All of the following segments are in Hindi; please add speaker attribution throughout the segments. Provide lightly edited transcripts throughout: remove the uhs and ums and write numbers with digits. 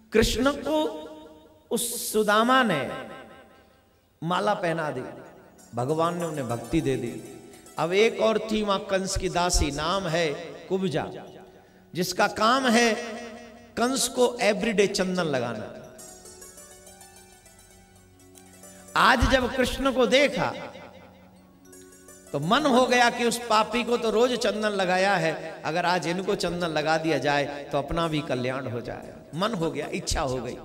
Speaker 1: कृष्ण को उस सुदामा ने माला पहना दी, भगवान ने उन्हें भक्ति दे दी। अब एक और थी वहां कंस की दासी, नाम है कुब्जा, जिसका काम है कंस को एवरीडे चंदन लगाना। आज जब कृष्ण को देखा तो मन हो गया कि उस पापी को तो रोज चंदन लगाया है, अगर आज इनको चंदन लगा दिया जाए तो अपना भी कल्याण हो जाए। मन हो गया, इच्छा हो गई।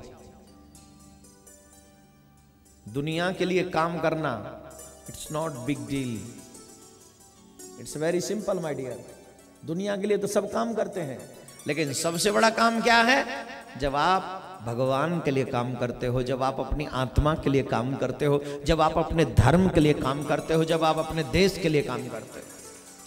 Speaker 1: दुनिया के लिए काम करना it's not big deal, it's very simple my dear. दुनिया के लिए तो सब काम करते हैं, लेकिन सबसे बड़ा काम क्या है? जब आप भगवान के लिए काम करते हो, जब आप अपनी आत्मा के लिए काम करते हो, जब आप अपने धर्म के लिए काम करते हो, जब आप अपने देश के लिए काम करते हो।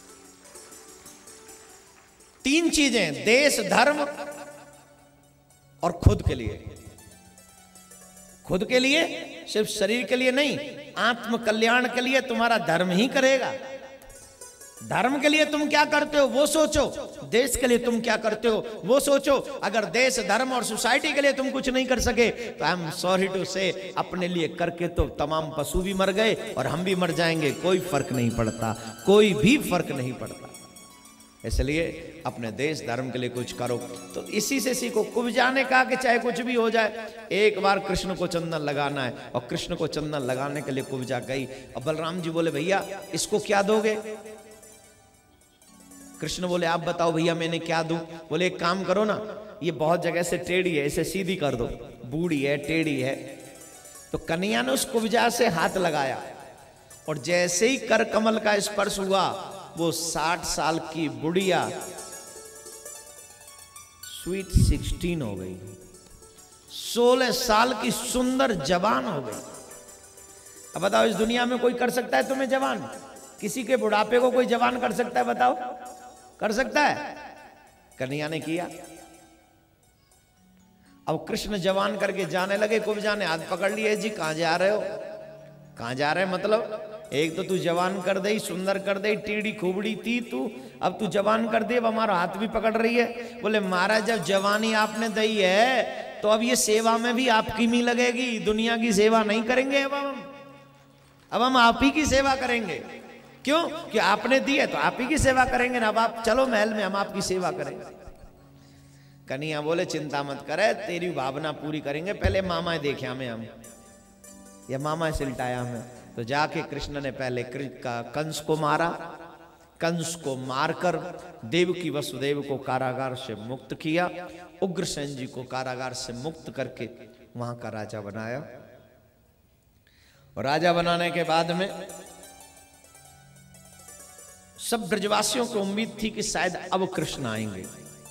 Speaker 1: तीन चीजें, देश, धर्म और खुद के लिए। खुद के लिए, सिर्फ शरीर के लिए नहीं, आत्म कल्याण के लिए तुम्हारा धर्म ही करेगा। धर्म के लिए तुम क्या करते हो वो सोचो, देश के लिए तुम क्या करते हो वो सोचो। अगर देश, धर्म और सोसाइटी के लिए तुम कुछ नहीं कर सके तो आई एम सॉरी टू से, अपने लिए करके तो तमाम पशु भी मर गए और हम भी मर जाएंगे, कोई फर्क नहीं पड़ता, कोई भी फर्क नहीं पड़ता। इसलिए अपने देश धर्म के लिए कुछ करो। तो इसी से सीखो। कुब्जा ने कहा कि चाहे कुछ भी हो जाए, एक बार कृष्ण को चंदन लगाना है। और कृष्ण को चंदन लगाने के लिए कुब्जा गई। और बलराम जी बोले, भैया इसको क्या दोगे? कृष्ण बोले, आप बताओ भैया मैंने क्या दूं? बोले, एक काम करो ना, ये बहुत जगह से टेढ़ी है, इसे सीधी कर दो, बूढ़ी है, टेढ़ी है। तो कन्हैया ने उस कुब्जा से हाथ लगाया और जैसे ही कर कमल का स्पर्श हुआ, वो 60 साल की बुढ़िया स्वीट 16 हो गई, 16 साल की सुंदर जवान हो गई। अब बताओ, इस दुनिया में कोई कर सकता है तुम्हें जवान? किसी के बुढ़ापे को कोई जवान कर सकता है? बताओ, कर सकता है? कन्हैया ने किया। अब कृष्ण जवान करके जाने लगे। कुब्जा ने हाथ पकड़ लिए, जी कहां जा रहे हो? कहां जा रहे हैं मतलब? एक तो तू जवान कर दे, सुंदर कर दे, टीढ़ी खूबड़ी थी तू, अब तू जवान कर दे, अब हमारा हाथ भी पकड़ रही है। बोले, महाराज जब जवानी आपने दी है तो अब ये सेवा में भी आपकी भी लगेगी, दुनिया की सेवा नहीं करेंगे। अब हम आप ही की सेवा करेंगे। क्यों? कि आपने दी है तो आप ही की सेवा करेंगे ना। अब आप चलो महल में, हम आपकी सेवा करेंगे। कन्हैया बोले, चिंता मत करे, तेरी भावना पूरी करेंगे, पहले मामा देखे हमें, हम या मामा सिलटाया हमें। तो जाके कृष्ण ने पहले कंस को मारा। कंस को मारकर देवकी वसुदेव को कारागार से मुक्त किया। उग्रसेन जी को कारागार से मुक्त करके वहां का राजा बनाया। और राजा बनाने के बाद में सब ब्रजवासियों को उम्मीद थी कि शायद अब कृष्ण आएंगे,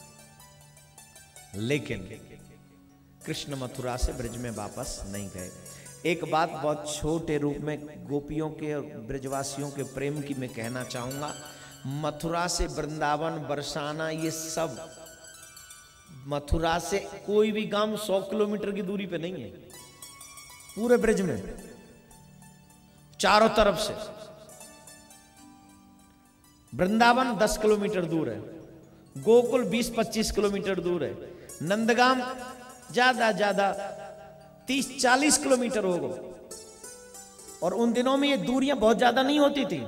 Speaker 1: लेकिन कृष्ण मथुरा से ब्रज में वापस नहीं गए। एक बात बहुत छोटे रूप में गोपियों के और ब्रजवासियों के प्रेम की मैं कहना चाहूंगा। मथुरा से वृंदावन, बरसाना, ये सब, मथुरा से कोई भी गांव 100 किलोमीटर की दूरी पे नहीं है। पूरे ब्रज में चारों तरफ से। वृंदावन 10 किलोमीटर दूर है, गोकुल 20-25 किलोमीटर दूर है, नंदगाम ज्यादा 30-40 किलोमीटर होगा। और उन दिनों में ये दूरियां बहुत ज्यादा नहीं होती थी।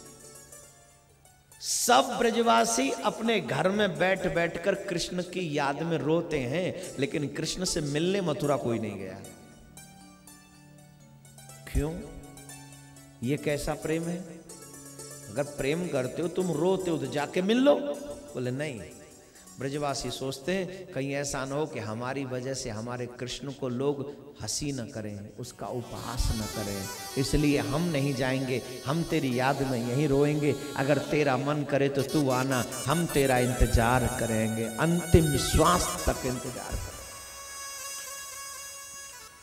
Speaker 1: सब ब्रजवासी अपने घर में बैठ बैठकर कृष्ण की याद में रोते हैं, लेकिन कृष्ण से मिलने मथुरा कोई नहीं गया। क्यों? ये कैसा प्रेम है? अगर प्रेम करते हो, तुम रोते हो तो जाके मिल लो। बोले नहीं, ब्रजवासी सोचते हैं कहीं ऐसा न हो कि हमारी वजह से हमारे कृष्ण को लोग हंसी न करें, उसका उपहास न करें, इसलिए हम नहीं जाएंगे, हम तेरी याद में यहीं रोएंगे। अगर तेरा मन करे तो तू आना, हम तेरा इंतजार करेंगे, अंतिम श्वास तक इंतजार।